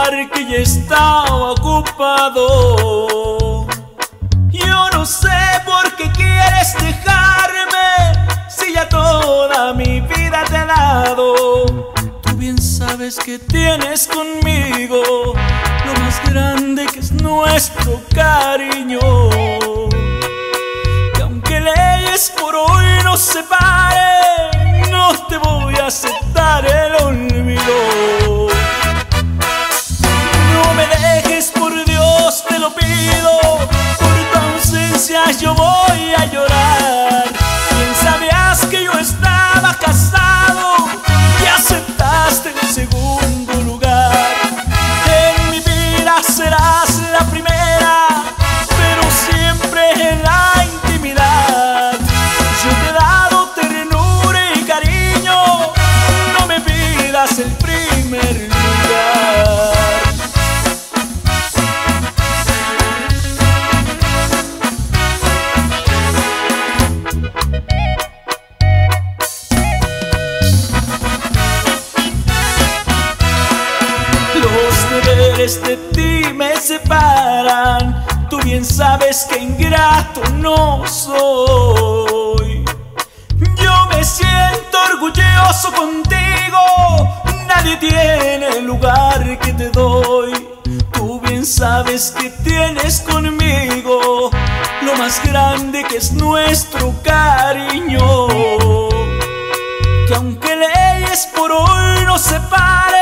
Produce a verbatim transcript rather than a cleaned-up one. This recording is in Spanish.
lugar que ya estaba ocupado. Yo no sé por qué quieres dejarme si ya toda mi vida te he dado. Tú bien sabes que tienes conmigo lo más grande que es nuestro cariño, que aunque leyes por hoy nos separen, no te voy a aceptar el olvido. No me dejes, por Dios te lo pido, por tu ausencia yo voy a llorar. Bien sabías que yo estaba casado y aceptaste el segundo lugar. En mi vida serás la primera, pero siempre en la intimidad. Yo te he dado ternura y cariño, no me pidas el primer lugar. De ti me separan, tú bien sabes que ingrato no soy. Yo me siento orgulloso contigo, nadie tiene el lugar que te doy. Tú bien sabes que tienes conmigo lo más grande que es nuestro cariño, que aunque leyes por hoy nos separan,